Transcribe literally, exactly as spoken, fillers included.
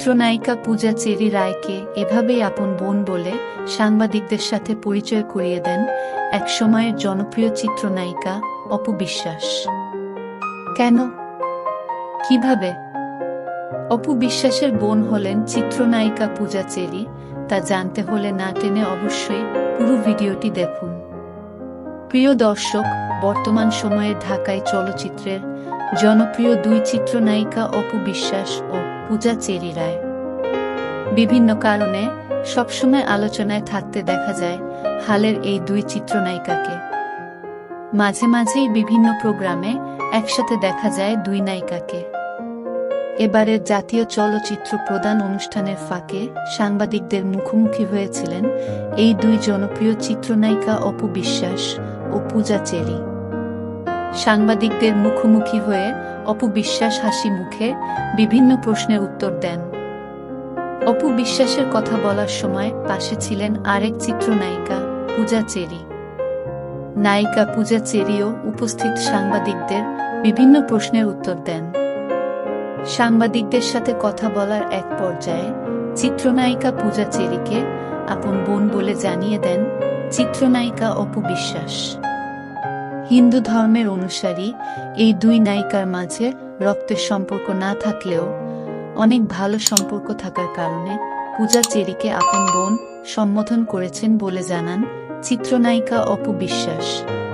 চিত্রনায়িকা পূজা চেরি রায়কে এভাবেই আপন বোন বলে সাংবাদিকদের সাথে পরিচয় করিয়ে দেন এক সময়ের জনপ্রিয় চিত্রনায়িকা অপু বিশ্বাস। কেন, কিভাবে অপু বিশ্বাসের বোন হলেন চিত্রনায়িকা পূজা চেরি, তা জানতে হলে না টেনে অবশ্যই পুরো ভিডিওটি দেখুন। প্রিয় দর্শক, বর্তমান সময়ে ঢাকায় চলচ্চিত্রের জনপ্রিয় দুই চিত্রনায়িকা অপু বিশ্বাস ও পূজা চেরি রায় বিভিন্ন কারণে সবসময় আলোচনায় থাকতে দেখা যায় হালের এই দুই চিত্রনায়িকাকে। মাঝে মাঝেই বিভিন্ন প্রোগ্রামে একসাথে দেখা যায় দুই নায়িকাকে। এবারের জাতীয় চলচ্চিত্র প্রদান অনুষ্ঠানের ফাঁকে সাংবাদিকদের মুখোমুখি হয়েছিলেন এই দুই জনপ্রিয় চিত্রনায়িকা অপু বিশ্বাস ও পূজা চেরি। সাংবাদিকদের মুখোমুখি হয়ে অপু বিশ্বাস হাসি মুখে বিভিন্ন প্রশ্নের উত্তর দেন। অপু বিশ্বাসের কথা বলার সময় পাশে ছিলেন আরেক চিত্রনায়িকা পূজা চেরি। নায়িকা পূজা চেরিও উপস্থিত সাংবাদিকদের বিভিন্ন প্রশ্নের উত্তর দেন। সাংবাদিকদের সাথে কথা বলার এক পর্যায়ে চিত্রনায়িকা পূজা চেরিকে আপন বোন বলে জানিয়ে দেন চিত্রনায়িকা অপু বিশ্বাস। হিন্দু ধর্মের অনুসারী এই দুই নায়িকার মাঝে রক্তের সম্পর্ক না থাকলেও অনেক ভালো সম্পর্ক থাকার কারণে পূজা চেরিকে আপন বোন সম্বোধন করেছেন বলে জানান চিত্রনায়িকা অপু বিশ্বাস।